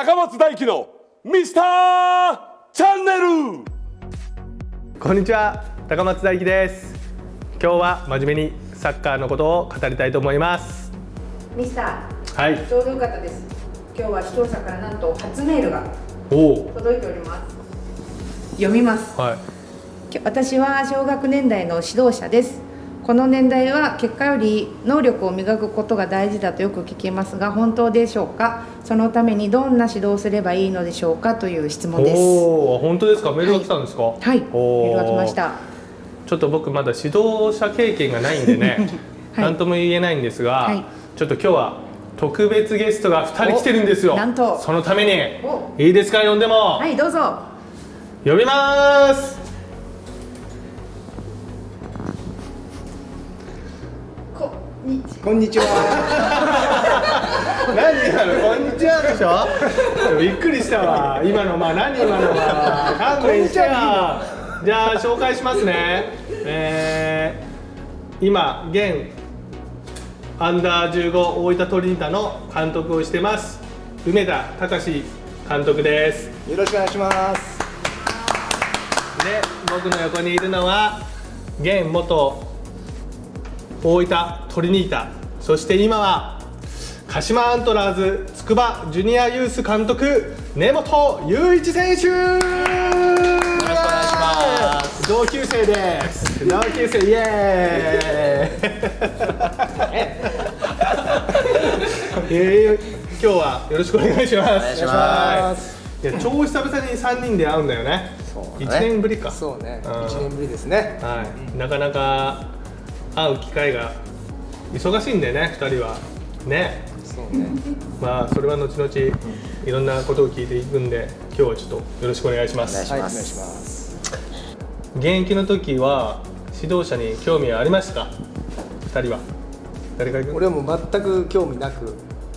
高松大輝のミスターチャンネル。 こんにちは、高松大輝です。今日は真面目にサッカーのことを語りたいと思います。 ミスター、 はい、 ちょうどよかったです。今日は視聴者からなんと初メールが届いております。読みます。 はい、 私は小学年代の指導者です。この年代は結果より能力を磨くことが大事だとよく聞きますが、本当でしょうか。そのためにどんな指導をすればいいのでしょうかという質問です。 おお、本当ですか。メールが来たんですか。 はい、メールが来ました。 ちょっと僕まだ指導者経験がないんでね、 はい、 なんとも言えないんですが、 はい、 ちょっと今日は特別ゲストが2人来てるんですよ。 なんとそのためにいいですか、呼んでも。 はい、どうぞ。 呼びます。 こんにちは。 何今のこんにちはでしょ。びっくりしたわ。今の何今のは勘弁してよ。じゃあ紹介しますね。今現アンダー15大分トリニタの監督をしてます梅田隆監督です。 よろしくお願いします。 で、僕の横にいるのは現元大分トリニータ、そして今は鹿島アントラーズ筑波ジュニアユース監督根本雄一選手。よろしくお願いします。同級生です。同級生、イエーイ。今日はよろしくお願いします。お願いします。いや、超久々に3人で会うんだよね。1年ぶりか。 そうね、1年ぶりですね。 はい、なかなか会う機会が忙しいんでね、2人はね。 そうね。 まあそれは後々いろんなことを聞いていくんで、今日はちょっとよろしくお願いします。 はい、お願いします。 現役の時は指導者に興味はありましたか？2人は。誰か行く？ 俺も全く興味なく。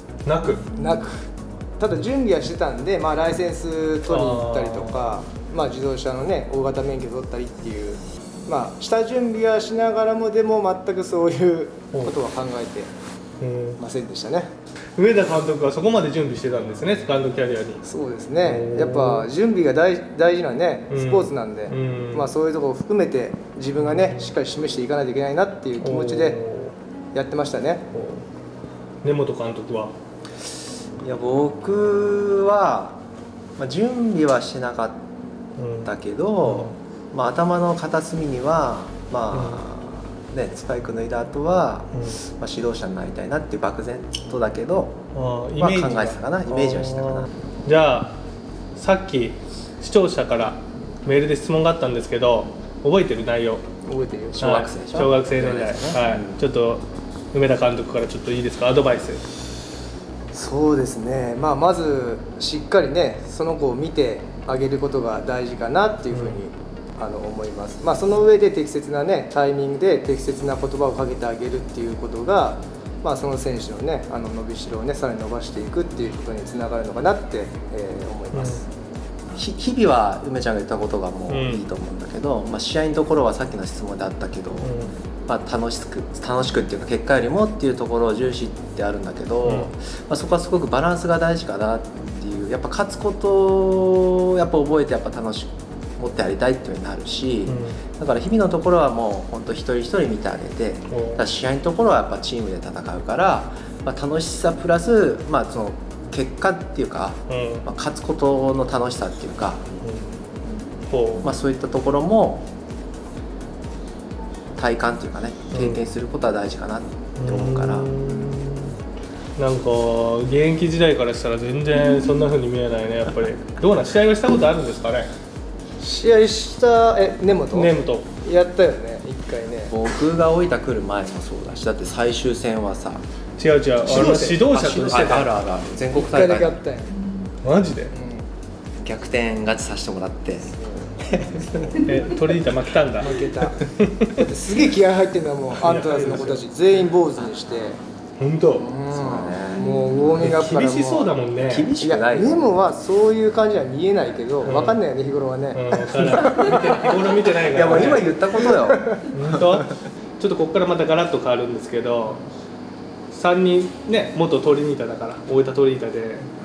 ただ準備はしてたんで、ライセンス取りに行ったりとか、自動車のね大型免許取ったりっていう。下準備はしながらも、でも全くそういうことは考えてませんでしたね。 上田監督はそこまで準備してたんですね、セカンドキャリアに。 そうですね、やっぱ準備が大事なねスポーツなんで、そういうところを含めて自分がねしっかり示していかないといけないなっていう気持ちでやってましたね。 根本監督は？ いや、僕は、準備はしなかったけど、頭の片隅にはスパイク脱いだ後は、指導者になりたいなっていう漠然とだけど、考えてたかな、イメージはしたかな。 じゃあさっき視聴者からメールで質問があったんですけど、覚えてる内容？ 覚えてるよ。 小学生でしょ。小学生年代、はい、ちょっと梅田監督からちょっといいですか、アドバイス。 そうですね、まずしっかりねその子を見てあげることが大事かなっていうふうに、思います。その上で適切なねタイミングで適切な言葉をかけてあげるっていうことが、その選手のね伸びしろをねさらに伸ばしていくっていうことにつながるのかなって、思います。 日々は梅ちゃんが言ったことがもういいと思うんだけど、試合のところはさっきの質問であったけど、楽しくっていうか結果よりもっていうところを重視ってあるんだけど、そこはすごくバランスが大事かなっていう。やっぱ勝つことをやっぱ覚えてやっぱ楽しく持ってやりたいっていう風になるし、だから日々のところはもう本当一人一人見てあげて、試合のところはやっぱチームで戦うから、楽しさプラス、その結果っていうか、勝つことの楽しさっていうか、そういったところも体感っていうかね、経験することは大事かなって思うから。 なんか現役時代からしたら全然そんな風に見えないね、やっぱり。どうな、試合はしたことあるんですかね？ 試合した根本やったよね、一回ね。 僕が大分来る前もそうだし、だって最終戦はさ、 指導者としてある全国大会 1回だけあったよ。 マジで？ 逆転勝ちさせてもらって。 トリニータ負けたんだ。 負けた。だってすげえ気合入ってんだもん、アントラーズの子たち全員坊主にして。 本当。 もうウォーミングアップからも厳しそうだもんね。 厳しくない。 メモはそういう感じは見えないけど、分かんないよね日頃はね。 日頃見てないから。 いやもう今言ったことよ。 本当。ちょっとここからまたガラッと変わるんですけど、3人ね元トリニータだから、大分トリニータで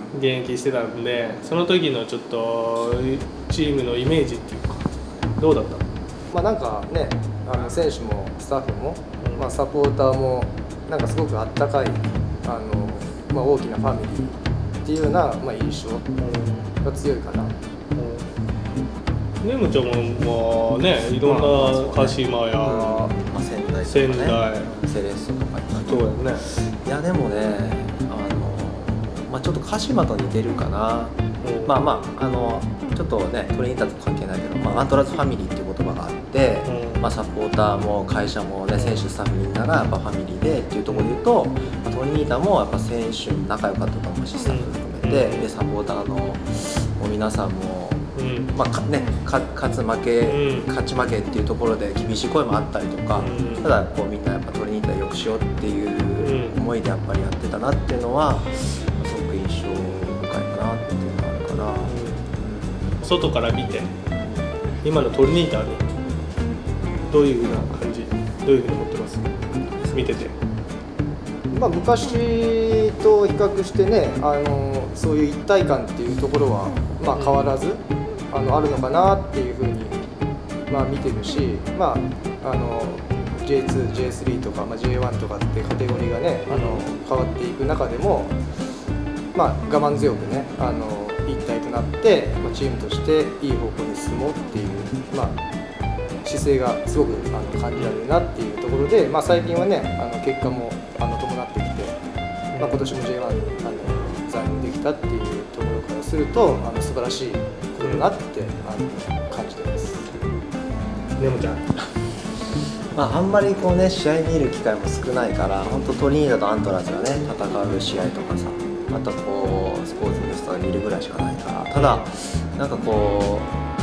現役してたんで、その時のちょっとチームのイメージっていうかどうだった？ まあなんかね、選手もスタッフも、まあ、サポーターもなんかすごくあったかいまあ、大きなファミリーっていうような、まあ、印象が強いかな。 ねむちゃんもね、いろんな鹿島や、 まあ、仙台とかね、セレッソとか行ったけど、 そうやね。 いやでもね、まあ、ちょっと鹿島と似てるかな。まあまあちょっとねトリニータと関係ないけど、まあ、アントラーズファミリーっていう言葉があって、まあ、サポーターも会社もね、選手スタッフみんながやっぱファミリーでっていうところで言うと、まあ、トリニータもやっぱ選手仲良かったと思うし、スタッフ含めて、でサポーターのもう皆さんも、まあね、勝ち負けっていうところで厳しい声もあったりとか、ただこうみんなやっぱトリニータよくしようっていう思いでやっぱりやってたなっていうのはすごく印象深いかなっていうのがあるから、 外から見て今のトリニータにどういう風な感じ、どういう風に思ってます？見てて。 まあ、昔と比較してね、そういう一体感っていうところは、まあ、変わらずあるのかなっていうふうに、まあ、見てるし、まあ、J2、J3 とか、まあ、J1 とかってカテゴリーがね変わっていく中でも、まあ、我慢強くね一体となって、まあ、チームとしていい方向に進もうっていう、まあ、姿勢がすごく感じられるなっていうところで、まあ、最近はね結果も伴ってきて、まあ、今年も J1 に残留できたっていうところからすると素晴らしいことだなって感じてます。 ねむちゃん。 まあ、あんまりこうね試合見る機会も少ないから、本当トリニータとアントラーズがね戦う試合とかさ、あとこうスポーツニュースとか見るぐらいしかないから、ただなんかこ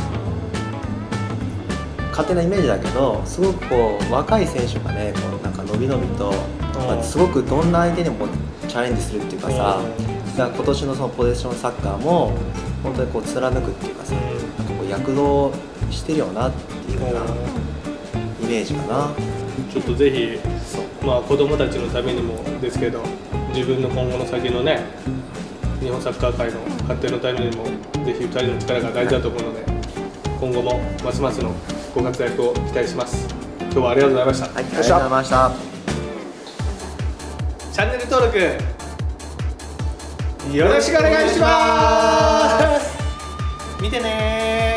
う勝手なイメージだけど、すごくこう若い選手がねこうなんか伸び伸びと、まあ、すごくどんな相手にもチャレンジするっていうかさ、だから今年のそのポゼッションサッカーも本当にこう貫くっていうかさ、なんかこう躍動してるよなっていうようなイメージかな。 ちょっとぜひ、まあ、子供たちのためにもですけど、自分の今後の先のね日本サッカー界の発展のためにもぜひ2人の力が大事だと思うので、今後もますますのご活躍を期待します。今日はありがとうございました。 はい、ありがとうございました。 チャンネル登録よろしくお願いします。見てねー。